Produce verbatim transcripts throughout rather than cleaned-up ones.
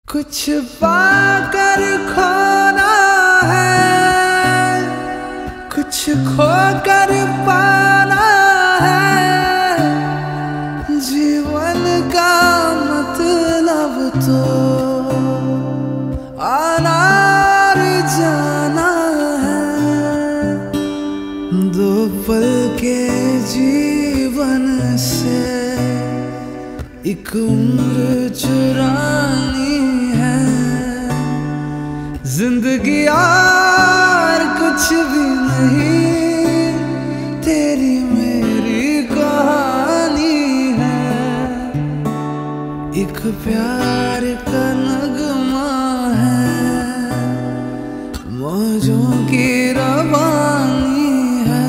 कुछ पाकर खोना है, कुछ खोकर पाना है, जीवन का मतलब तो आना और जाना है। दो पल के जीवन से एक उम्र चुरानी है, जिंदगी यार कुछ भी नहीं, तेरी मेरी कहानी है। एक प्यार का नगमा है, मौजों की रवानी है।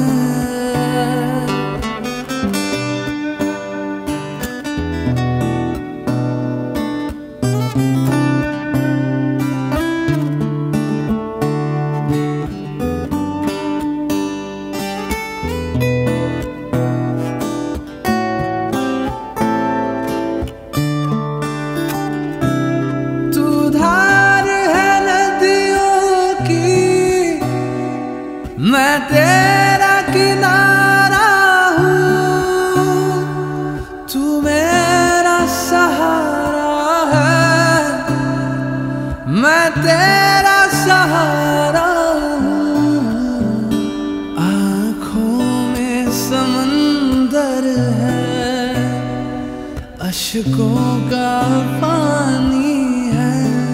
मैं तेरा किनारा हूँ, तू मेरा सहारा है। मैं तेरा सहारा हूँ, आँखों में समंदर है, अश्कों का पानी है।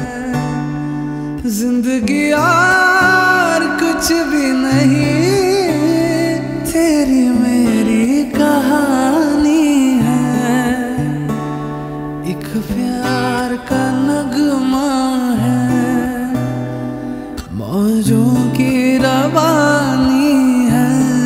जिंदगी यार कुछ भी नहीं, तेरी मेरी कहानी है। एक प्यार का नगमा है, मौजों की रवानी है।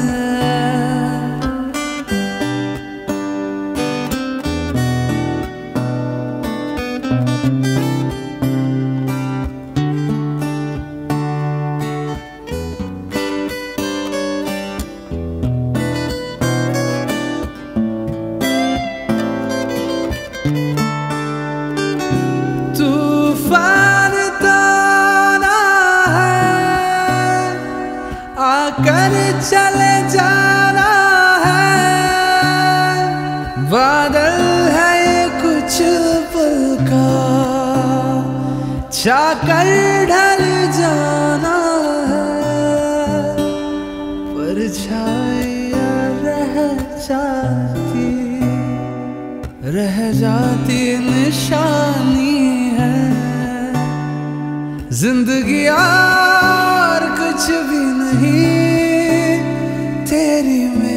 तूफान ताना है, आकर चले जाना है। बादल है ये कुछ पल का, छाकर ढल जाना है। परछाइयाँ रह जाती, रह जाती निशानी है। जिंदगी यार कुछ भी नहीं, तेरी में